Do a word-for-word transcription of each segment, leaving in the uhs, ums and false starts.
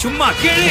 சும்மா கேளு.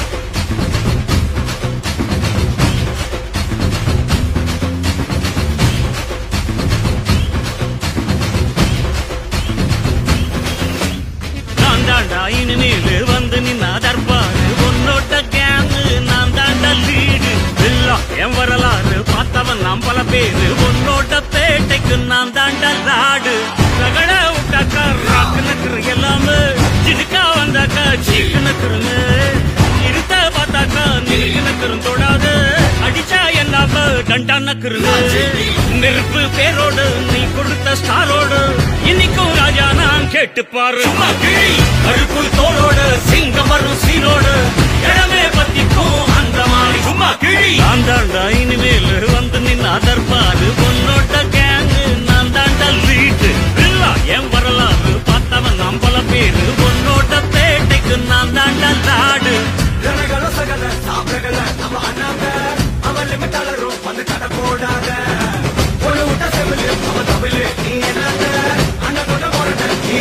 நான் தாண்டா இனிமேலு வந்து நின்னா தர்பாரு உன்னோட கேங்கு நான் தாண்டா லீடு இல்லா என் வரலாறு பார்த்தவன் நாம் பல பேரு உன்னோட பேட்டைக்கு நான் தாண்டா லாடு ரகட விட்டாக்கா ராக்குனுக்குற எல்லாமே சிடுக்கா வந்தாக்கா சீக்குனுக்குறனு இருத்த பார்த்தாக்கா நிறுக்குனுக்குறும் தொடாது அடிச்சா என்னாம டண்டானக்குறனு நெருப்பு பேரோடு நீ கொடுத்த ஸ்டாரோடு இன்னைக்கும் ராஜா நான் கேட்டு பாரு கருப்பு தோளோட சிங்கம் வரும் சீரோடு இடமே பத்திக்கும் அந்த மாதிரி சும்மா கிழி நான் தாண்டா இனிமேல் வந்து நின்னா தர்பாரு பொன்னோட்ட கேங்கு நான் தாண்டா லீட்டு இல்ல என் வரலாறு பார்த்தவன் நாம் பல பேரு பொன்னோட்ட பேட்டைக்கு நான் தாண்டா லாடு சகல சாப்பிடல நம்ம அண்ணாங்க அவன் லிமிட்டாளரும் வந்து கடை போடாத ஒரு விட்ட செவிலு அவன் தமிழு நீ என்ன அண்ணன் கொண்ட போட நீ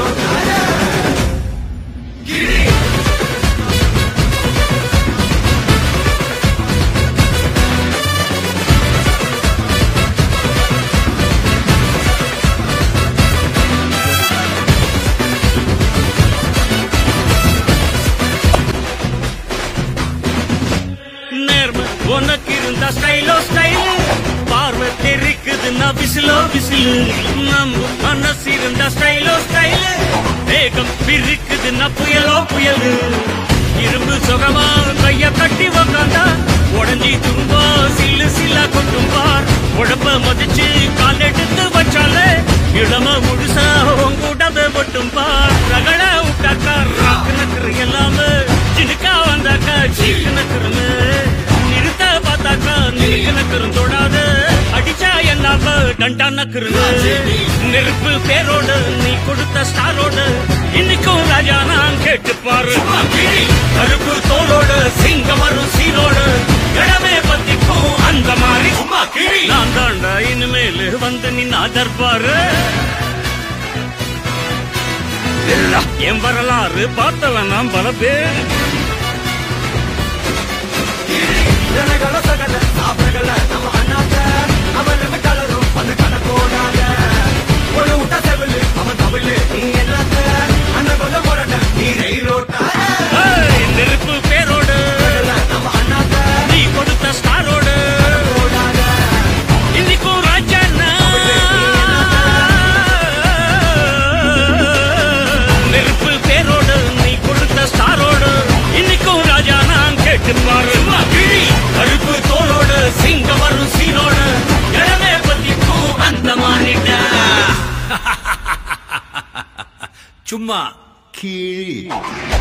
உனக்கு இருந்த ஸ்டைலோ ஸ்டைல் பார்வை தெரிக்குதுன்னா விசிலோ விசிலு நம்ம மனசு இருந்த ஸ்டைலோ ஸ்டைல் வேகம் பிரிக்குதுன்னா புயலோ புயலு இரும்பு சுகமா கைய கட்டி உக்காந்தா உடஞ்சி தும்பா சில்லு சில்லா கொட்டும் பார் உடம்ப மதிச்சு கால் எடுத்து வச்சாலே இளம முழுசா உங்கூடத மட்டும் பார் ரகட விட்டாக்கா ராக்குனக்குற எல்லாமே சிடுக்கா வந்தாக்கா சீக்குனக்குறனு நிறுத்த பார்த்தாக்கா நிறுக்குனக்குறும் தொடாது அடிச்சா என்னாம டண்டானக்குறனு நெருப்பு பேரோடு நீ கொடுத்த ஸ்டாரோடு இன்னைக்கும் ராஜா நான் கேட்டு பாரு கருப்பு தோளோடு சிங்கம் வரும் சீரோடு இடமே பத்திக்கும் அந்த மாதிரி சும்மா கிழி நான் தாண்டா இனிமேல் வந்து நின்னா தர்பாரு என் வரலாறு பார்த்தவன் நாம் பல பேர் சகல சாப்பிடல நம்ம அண்ணாங்க அவன் லிமிட்டாளரும் வந்து கடை போடாத ஒரு விட்ட செவிலு அவன் தமிழு நீ என்ன அண்ணன் கொண்ட போட நீ நெருப்பு பேரோடு நம்ம அண்ணாங்க நீ கொடுத்த ஸ்டாரோடு போடாத இன்னைக்கும் ராஜா நெருப்பு பேரோடு நீ கொடுத்த ஸ்டாரோடு இன்னைக்கும் ராஜா நான் கேட்டு பாரு கருப்பு தோளோடு சிங்கம் வரும் சீரோடு இடமே பத்திக்கும் அந்த மாறிட்ட சும்மா கீழ்